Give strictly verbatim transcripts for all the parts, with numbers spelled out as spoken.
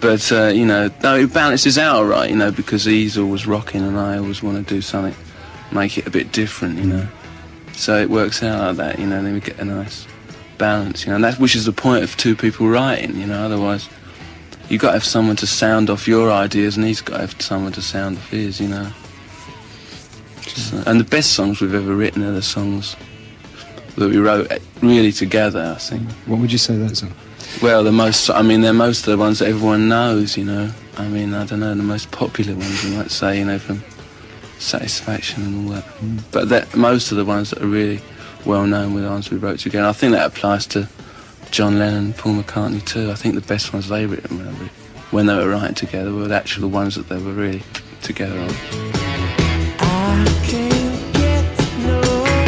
But, uh, you know, no, it balances out all right, you know, because he's always rocking and I always want to do something, make it a bit different, you know. So it works out like that, you know, then we get a nice balance, you know, and that, which is the point of two people writing, you know, otherwise you've got to have someone to sound off your ideas and he's got to have someone to sound off his, you know. So, and the best songs we've ever written are the songs that we wrote really together, I think. What would you say those are? Well, the most, I mean, they're most of the ones that everyone knows, you know. I mean, I don't know, the most popular ones, you might say, you know, from Satisfaction and all that. Mm. But that, most of the ones that are really well known were the ones we wrote together. I think that applies to John Lennon and Paul McCartney too. I think the best ones they written when they were, when they were writing together were actually the ones that they were really together on. I can't get no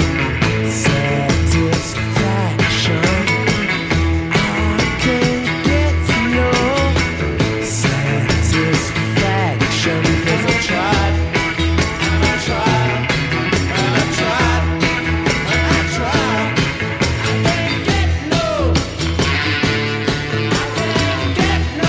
satisfaction. I can't get no satisfaction because I tried, and I tried, and I tried, and I tried. I can't get no, I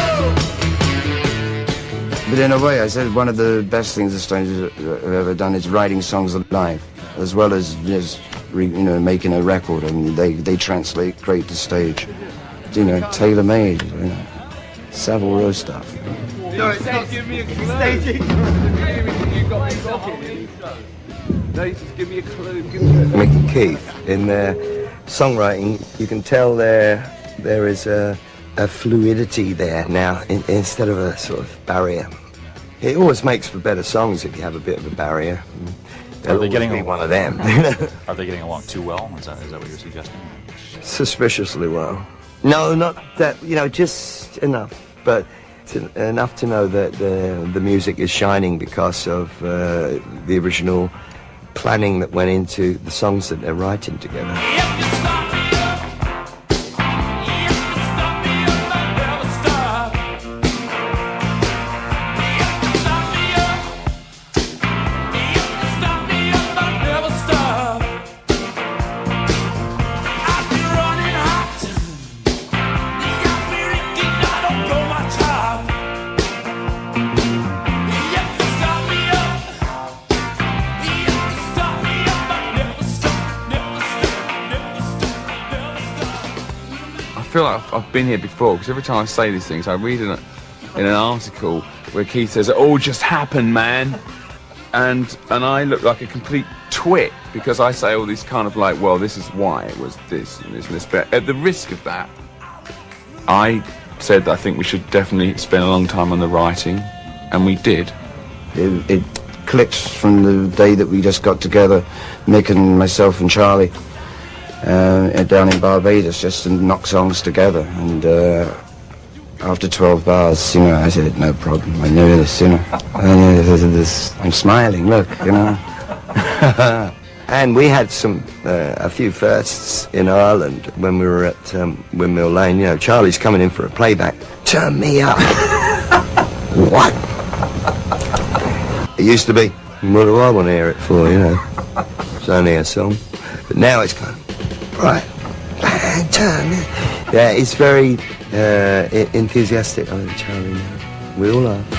can't get no. But in a way, I said one of the best things the Stones have ever done is writing songs live, as well as just, re, you know, making a record. I mean, they they translate great to stage, you know, tailor-made, you know, Savile Row stuff. No, it's not giving me a clue. Staging. You got me talking. No, just give me a clue. Give me a clue. Mick and Keith, in their songwriting, you can tell there there is a, a fluidity there now, in, instead of a sort of barrier. It always makes for better songs if you have a bit of a barrier. Are they getting be one of them? Are they getting along too well? Is that, is that what you're suggesting? Suspiciously well. No, not that, you know, just enough, but to, enough to know that the, the music is shining because of uh, the original planning that went into the songs that they're writing together. I feel like I've, I've been here before, because every time I say these things, I read in, a, in an article where Keith says, it all just happened, man. And and I look like a complete twit, because I say all these kind of like, well, this is why it was this and this and this. But at the risk of that, I said that I think we should definitely spend a long time on the writing, and we did. It, it clicks from the day that we just got together, Mick and myself and Charlie, uh, down in Barbados, just to knock songs together. And uh, after twelve bars, you know, I said, no problem, I knew this, you know. I knew this, this. I'm smiling, look, you know. And we had some, uh, a few firsts in Ireland when we were at um, Windmill Lane. You know, Charlie's coming in for a playback. Turn me up. What? It used to be, what do I want to hear it for, you know? It's only a song. But now it's kind of, right, turn me. Yeah, it's very uh, enthusiastic, I think, Charlie now. We all are.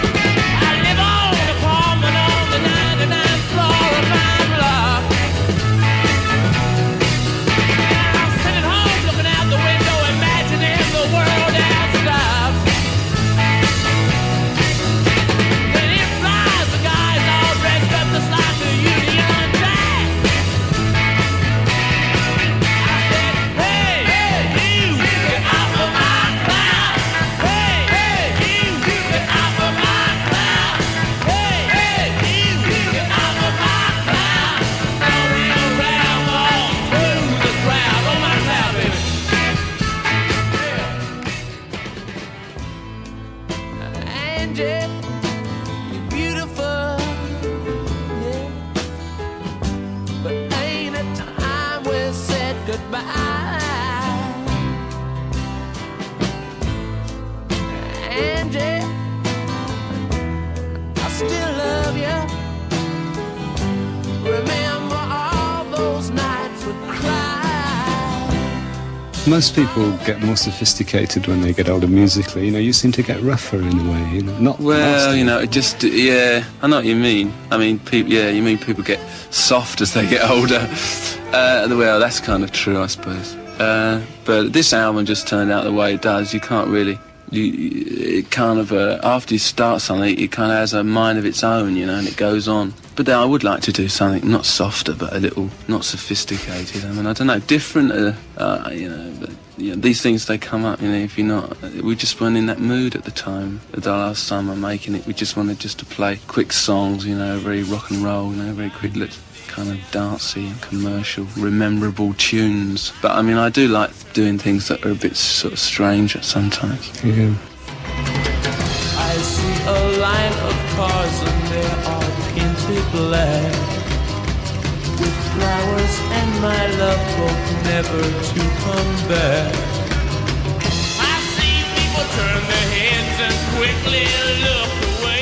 Most people get more sophisticated when they get older musically. You know, you seem to get rougher in a way. You know, not well, nasty. you know, it just yeah. I know what you mean. I mean, people. Yeah, you mean people get soft as they get older. Uh, well, that's kind of true, I suppose. Uh, but this album just turned out the way it does. You can't really. You, it kind of uh, after you start something, it kind of has a mind of its own, you know, and it goes on. But then I would like to do something not softer, but a little not sophisticated. I mean, I don't know, different. Uh, uh, you know, but, you know, these things they come up. You know, if you're not, we just weren't in that mood at the time. The last summer making it, we just wanted just to play quick songs. You know, very rock and roll. You know, very quick, kind of dancey and commercial, rememberable tunes. But I mean, I do like doing things that are a bit sort of strange sometimes. Yeah. I see a line of cars and they are painted black, with flowers and my love hope never to come back. I see people turn their heads and quickly look away.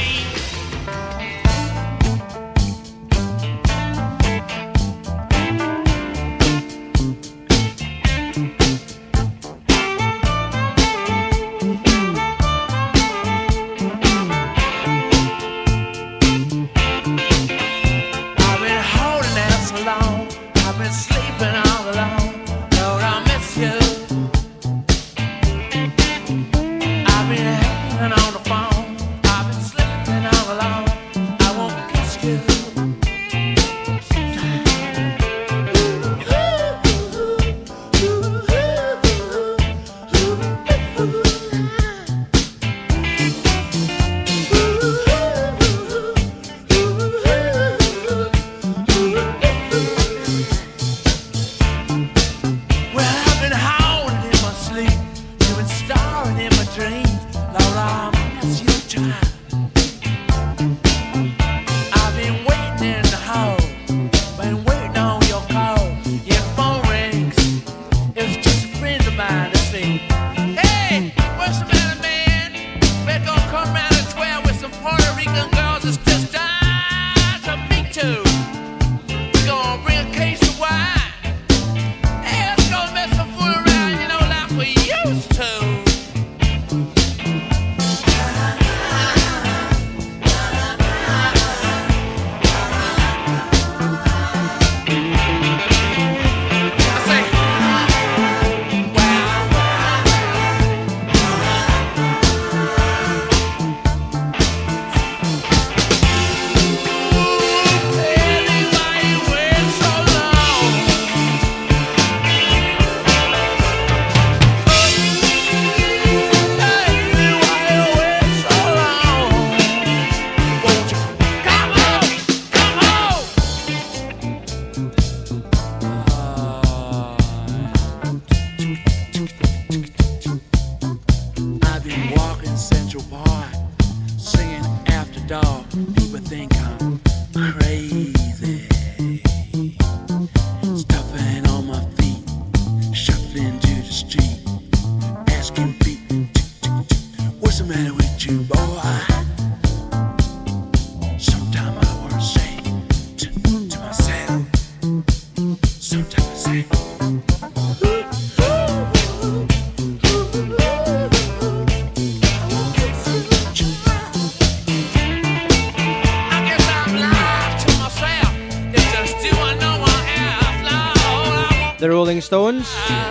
The Rolling Stones,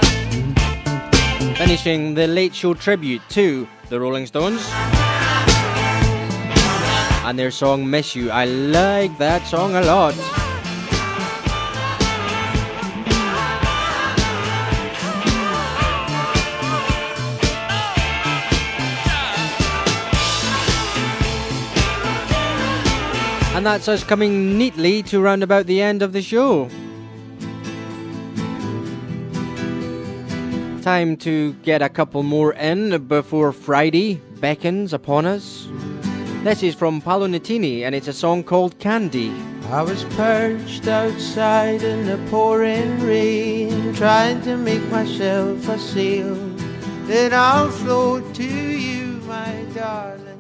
finishing the Late Show tribute to the Rolling Stones and their song Miss You. I like that song a lot. And that's us coming neatly to round about the end of the show. Time to get a couple more in before Friday beckons upon us. This is from Paolo Nutini and it's a song called Candy. I was perched outside in the pouring rain, trying to make myself a sail, then I'll float to you, my darling.